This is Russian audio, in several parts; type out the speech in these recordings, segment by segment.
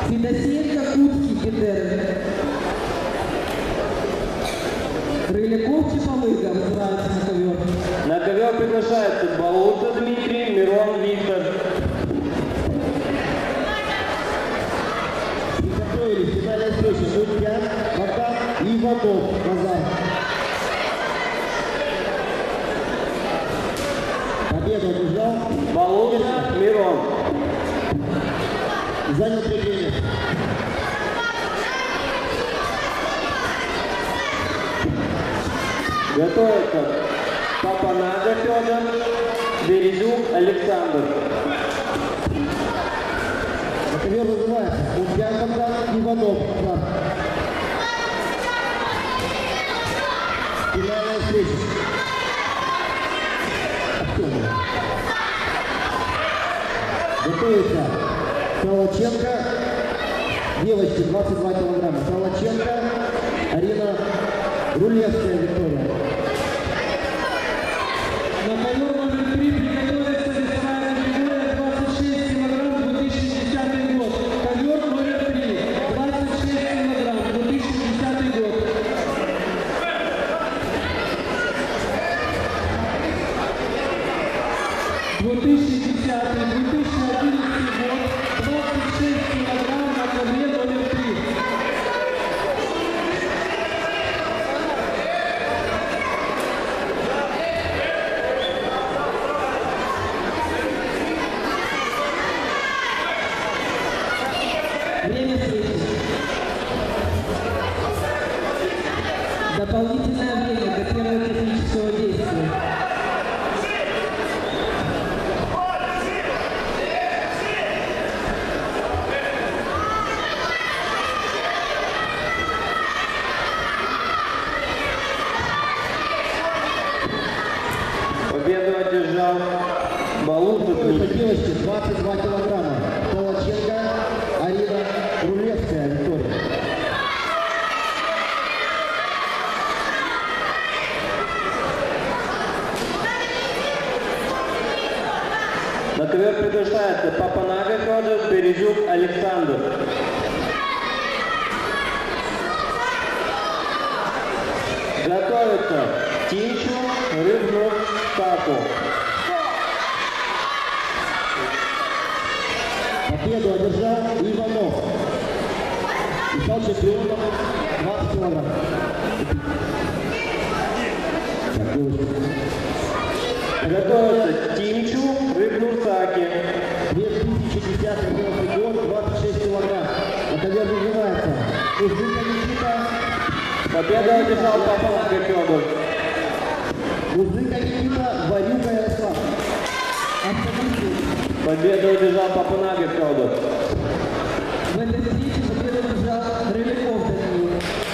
Федосеенко, Кутский, Петер. Рыляков, Чапалыга вызывается на ковер. На ковер приглашается Балуца Дмитрий, Мирон Виктор. Приготовились к финальной встрече Жуткян, Богдан и Иванов. Назад. Победу одержал Балуца, Мирон. Занял третье место. Готовится Папанага Федор, Березюк Александр. На ковер вызывается Жуткян, Богдан и Иванов. Назад. Финальная встреча. Готовится Толоченко, девочки 22 килограмма. Толоченко, Арина Рулевская, Виктория. На ковер номер 3 приготовится весовая категория 26 килограмм, 2010 год. Ковер номер 3, 26 килограмм, 2010 год. Время встречи. Дополнительное время до первого технического действия. Победу одержал Балуца Дмитрий. Девочки 22 килограмма. Толоченко, Арина Рулевская, Виктория. На ковер приглашается Папанага Федор, Березюк Александр. Готовится Тинчу, Рыбнов, Таку. Победу одержал Иванов. И стал чемпионом 20 килограмм. Так, девочки. Готовится Тинчу, Рыбнурсаки. 2010 год, 26 килограмм. На ковер вызывается Узыка Никита. Победу одержал Папанага Федор. Узыка Никита, Варюка Ярослав. Победу одержал Папанага Федор. В этой встрече победу одержал Рыляков Даниил.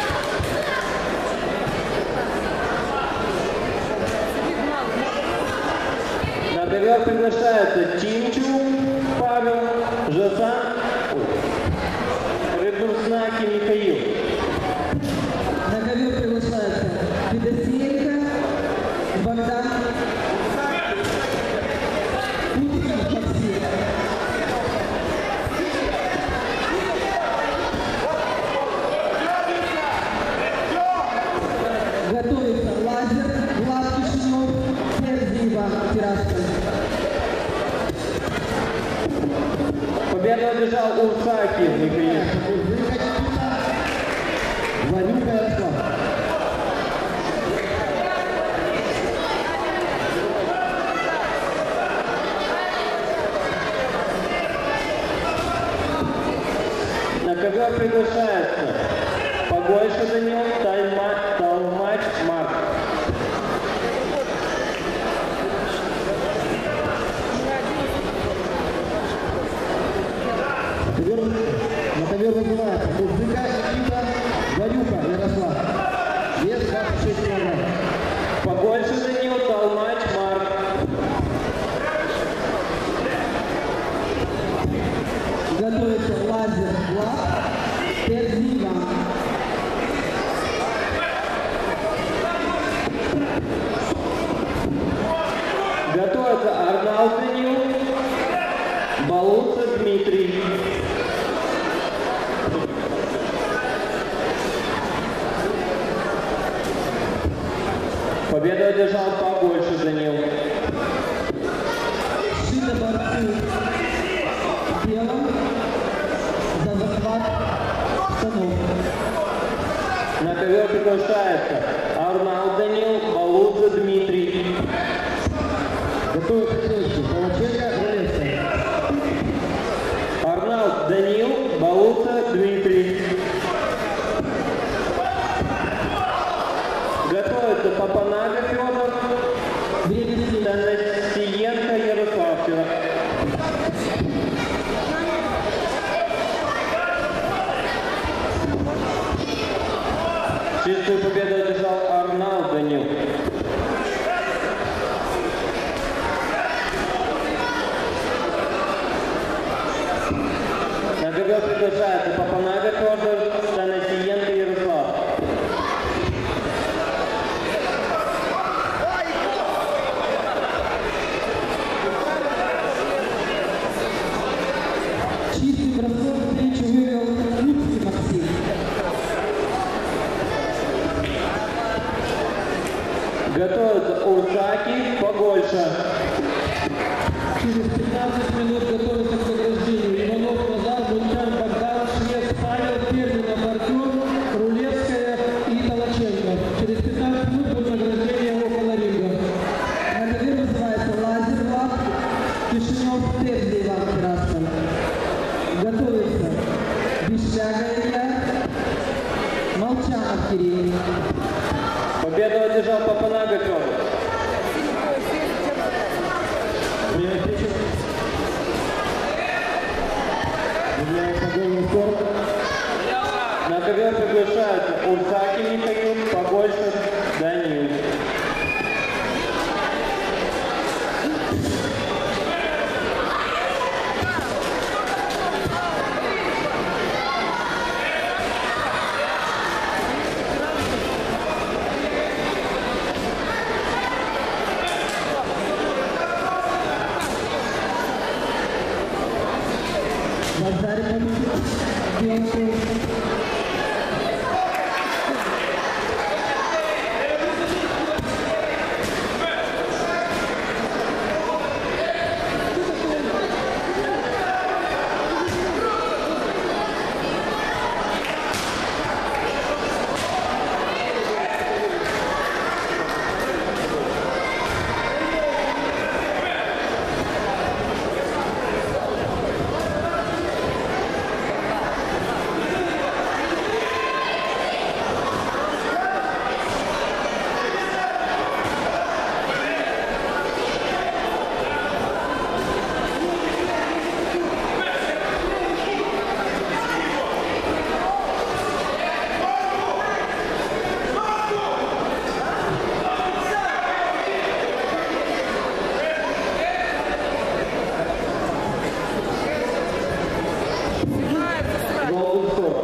На ковер приглашается Тинчу, Павел, Жасан, Рыбнурсаки Михаил. На ковер приглашается Федосеенко, Богдан, Кутский, Максим. Готовится Лазер, Влад Кишинев, Сердий Иван Тираско. Победу одержал Урсаки Михаил. Узыка Никита, Варюка Ярослав. На ковер приглашается Погойша Данил, Талмач Марк. На ковер вызывается Узыка Никита, Варюка Ярослав. Вес 26 килограмм. Погойша Данил, Талмач Марк. Готовится Лазер, Влад, Сердий Иван. Готовится Арнаут Данил, Балуца Дмитрий. Победу одержал побольше Данил. Шина борцу в белом за захват штанов. На ковер приглашается Арнал Данил, Балудзе Дмитрий. Готовится следующий. Палаченко, Рулевская. Арнал Данил, Балудзе Дмитрий. Готовится Папанага Федор, Танасиенко Ярослав. Чистую победу одержал Арнал Данил. На ковер приглашается Папанага Федор, Танасиенко Ярослав. Чистый бросок встречу вывел Луцкий Максим. Готовится Урсаки, Погольша. Через 15 минут готовится к награждению. Иванов Назар, Бунтян Богдан, Швец Павел, Перминов Артем, Рулевская и Толоченко. Через 15 минут будет награждение около ринга. На ковер называется Лазер Влад, Кишинев Терзи Иван Краснов. Готовится Бишляга Илья, Молчанов Кирилл. Победу одержал Папанага Федор. Время встречи. Объявляется голый спорт. На ковер приглашаются Урсаки Михаил, Погольша Данил. Базарь Белков. Голый спорт.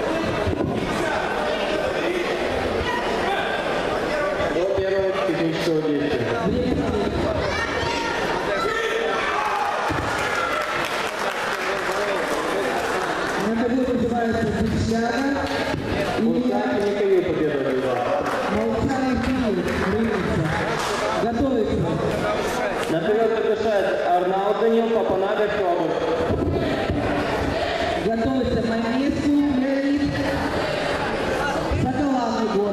До первого технического действия. На ковер называется Бишляга Илья, Урсаки Михаил победу одержал. Молчанов Кирилл. Рынница. Готовится На ковер приглашается Арнал Данил, Папанага Федор. Готовится Мамеску Леонид, Соколов Егор.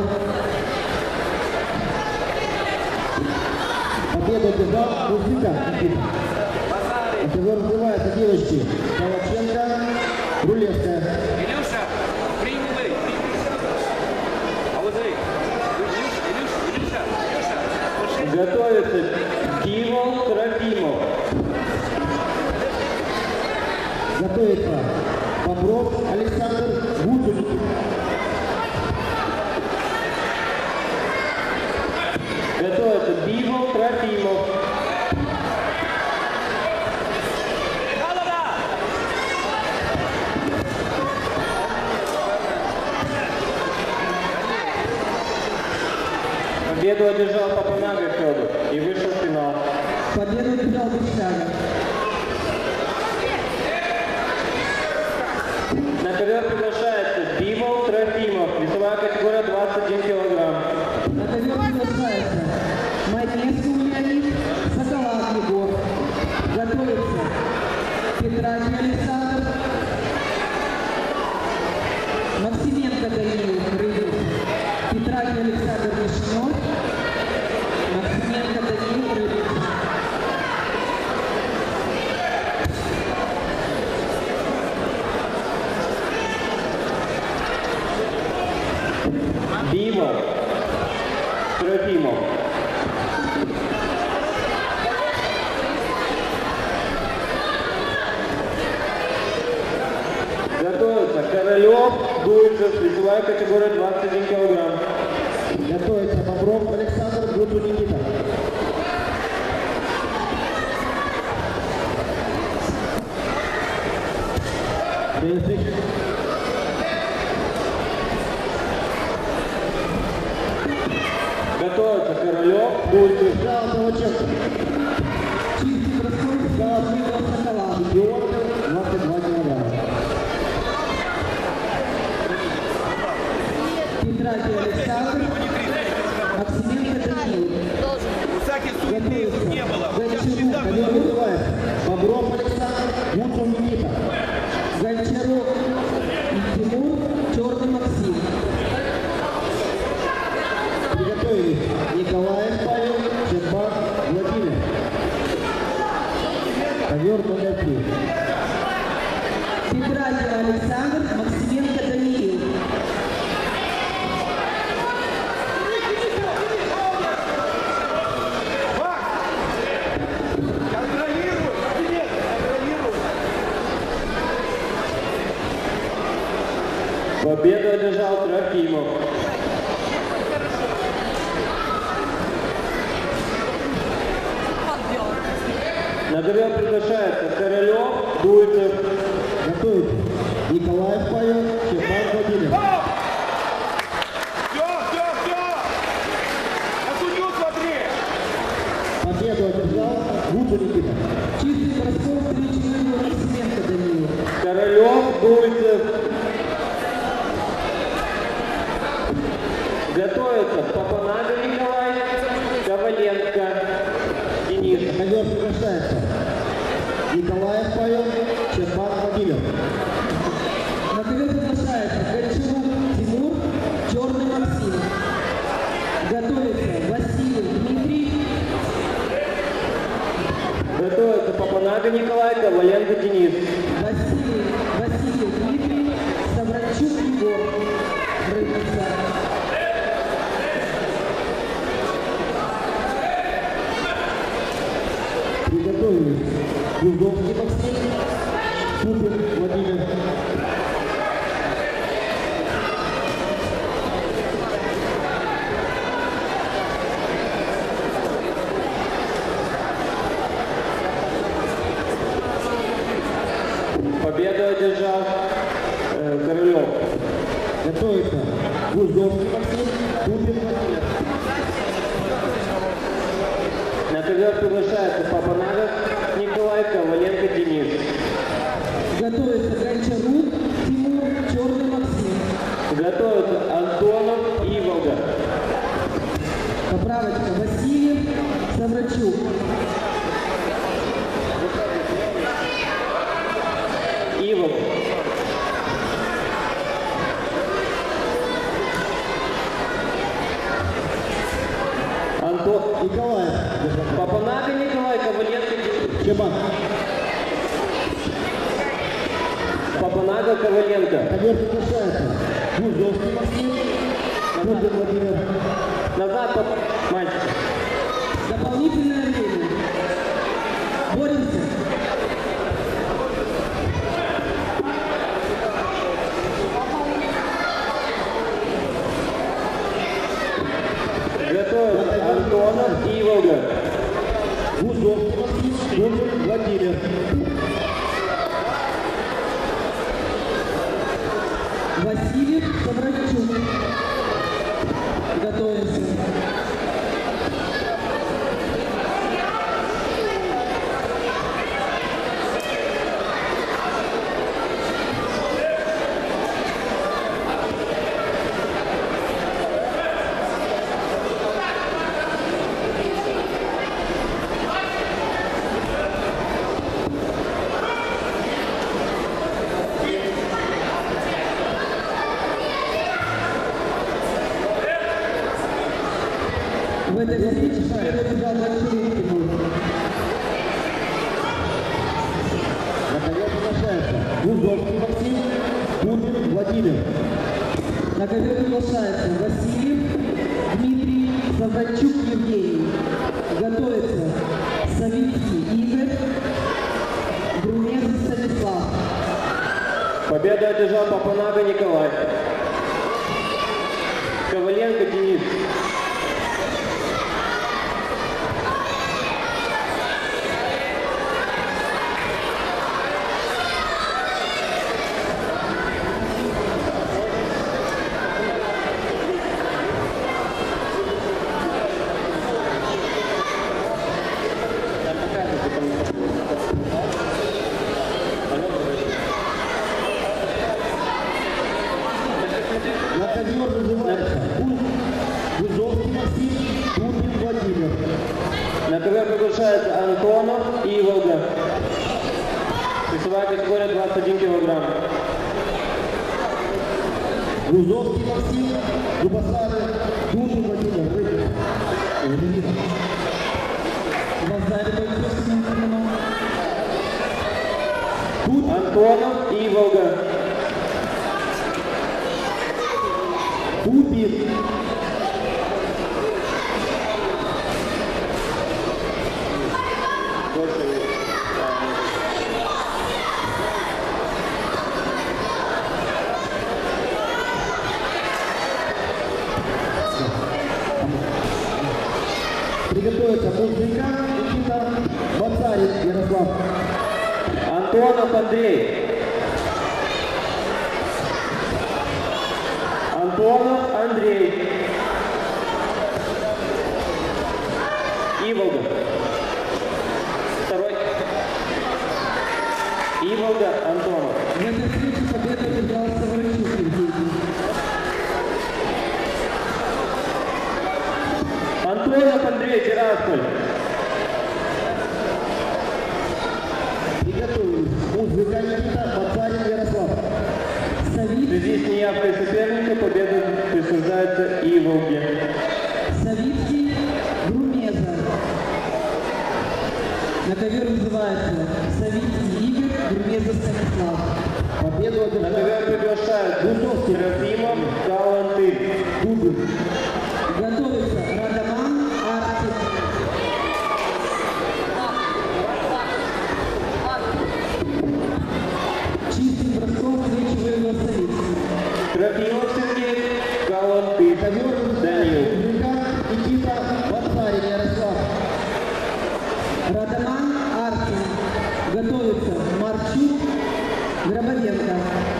Победу одержал Рузика Никита. На ковер называется девочки. Палаченко, Рулевская. Илюша, принимай. А вот смотри. Илюша. Готовится Кивол Трофимов. Готовится Бобров Александр Гудзик. Готовится Бивол Трофимов. Победу одержал Папанага Федор и вышел в финал. Победу одержал Бишляга. На ковер Бивол Трофимов, весовая категория 21 килограмм. На ковер приглашается Трофимов. Трофимов. Готовится Королев, Дуйцев, весовая категория 21 килограмм. Готовится Бобров Александр, Гуту Никита. Готовится Королев, Дуйцев. Жал Толоченко. Чистый бросок Золотого Сокола. Чемпион 22 килограмма. Петраки Александр. Максименко Данил. Кусаки судьбы не было. Гончарук. Ковер вызывается. Бобров Александр, Гуту Никита. Гончарук и Тимур. Черный Максим. Приготовились Николаев Павел, Щербак Владимир. Ковер номер 3. Петраки Александр. Максименко Даниил. Контролируй! Кабинет! Контролируй! Победу одержал Трофимов. На ковер приглашается Королев, Дуйцев. Готовится Николаев Павел, Щербак Владимир. Все! На судью смотри! Победу одержал Гуту Никита. Чистый бросок Третьего Максименко Даниил. Королев, Дуйцев. Готовится Папанага Николай, Коваленко, Денис. Ковер приглашается Николаев Павел, Щербак Владимир. На ковер приглашается Гончарук Тимур. Черный Максим. Готовится Васильев Дмитрий. Готовится Папанага Николай, Коваленко, Денис. Васильев Дмитрий. Савранчук Егор. Рыбница. Приготовились Гузовский Максим, Супер Владимир. Победу одержал Королев. Готовится Гузовский Максим, Супер Владимир. На ковер приглашается Папанага Николай, Коваленко, Денис. Готовится Гончарук Тимур. Черный Максим. Готовится Антонов, Иволга. Поправочка Васильев. Савранчук. Иволга. Николаев. Папанага Николай, Коваленко, Денис. Щербак. Папанага, Коваленко. Ковер приглашается Гузовский Максим, Супер Владимир. Назад, мальчик. Дополнительное время. Боремся. Готовится Антонов, Иволга. Гузовский Максим, Супер Владимир. Васильев. Савранчук. Готовимся. В этой встрече победу одержал Гончарук Тимур. На ковер приглашается Гузовский Максим, Супер Владимир. На На ковер приглашается Васильев Дмитрий, Савранчук Евгений. Готовится Савицкий Игорь, Грумезов Станислав. Победу одержал Папанага Николай. Коваленко Денис. На ковер вызывается Гузовский Максим, Турбин Владимир. На ковер приглашается Антонов и Иволга. Весовая категория 21 килограмм. Гузовский Максим, Дубасары, Турбин Владимир. Выйдет. Вазари бойцовский номер. Антонов и Иволга. Турбин. Приготовиться Музыка, Никита, Бацарин, Ярослав. Антонов Андрей. Антонов Андрей. Иволга. Второй. Иволга Антонов. В этой встрече победу одержал Савранчук Евгений. Антонов Андрей, Тирасполь. Приготовились. Музыка, Никита, Бацарин, Ярослав. В Савицкий, связи с неявкой соперника победа присуждается Иволге. Савицкий, Грумеза. На ковер вызывается Савицкий Игорь, Грумеза Станислав. Победу На одержал ковер приглашают Гузовский Трофимов, Галанты. Турбин. Готовится Радаман Арцик. Чистым броском встречи выиграл Савицкий. Трофимов Сергей, Галанты. Ковер Данил. Музыка, Никита, Бацарин, Ярослав. Радаман Арцик. Готовится Марчук Гробовенко.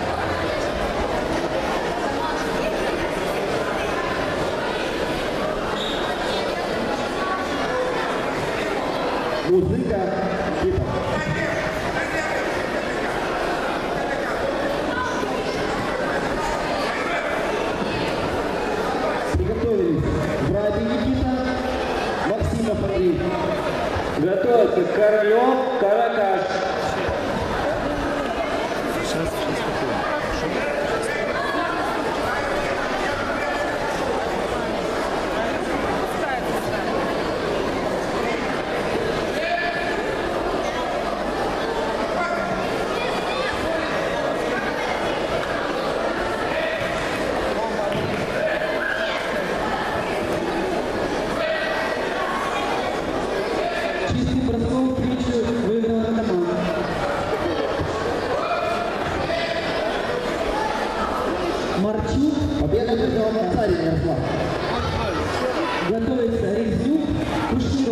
Музыка, Никита. Приготовились. Враби Никита, Максимов Андрей. Готовится Королев, Каракаш. Чистым броском встречу выиграл Радаман. Марчук. Победу одержал Бацарин, Ярослав. Готовится Резнюк Кушнев.